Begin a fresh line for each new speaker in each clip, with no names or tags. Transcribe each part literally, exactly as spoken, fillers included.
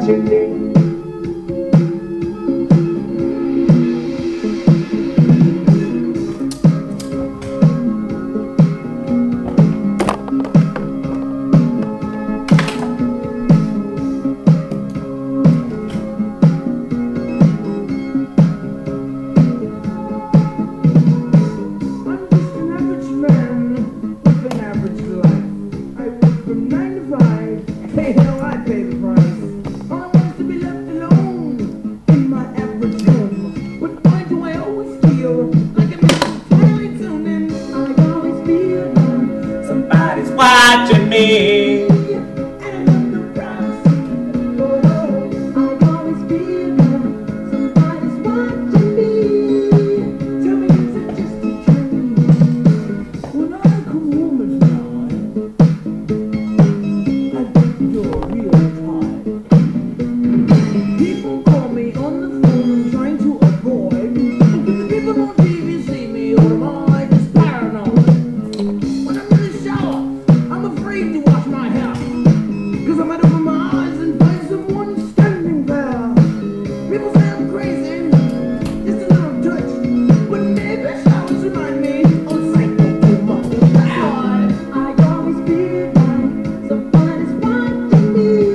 watching me. Hey, hell, I pay the price. All I want is to be left alone in my average room. But why do I always feel like I'm in a twilight zone? And I always feel like somebody's watching me. And I have no privacy. Oh, I always feel like somebody's watching me. Tell me, is it just a dream? When I come home at night, you're real time. People call me on the phone trying to avoid. Because the people on T V see me, or am I just paranoid? When I'm in the shower, I'm afraid to wash my hair. Cause I might open my eyes and find someone standing there. People say I'm crazy, just a little touch. But maybe showers remind me of psycho too much. That's why I always feel like somebody's watching me.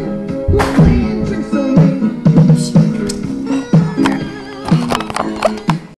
Playing tricks on me.